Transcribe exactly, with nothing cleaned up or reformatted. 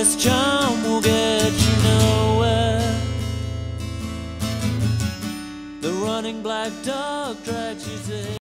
best charm will get you nowhere. The running black dog drags you to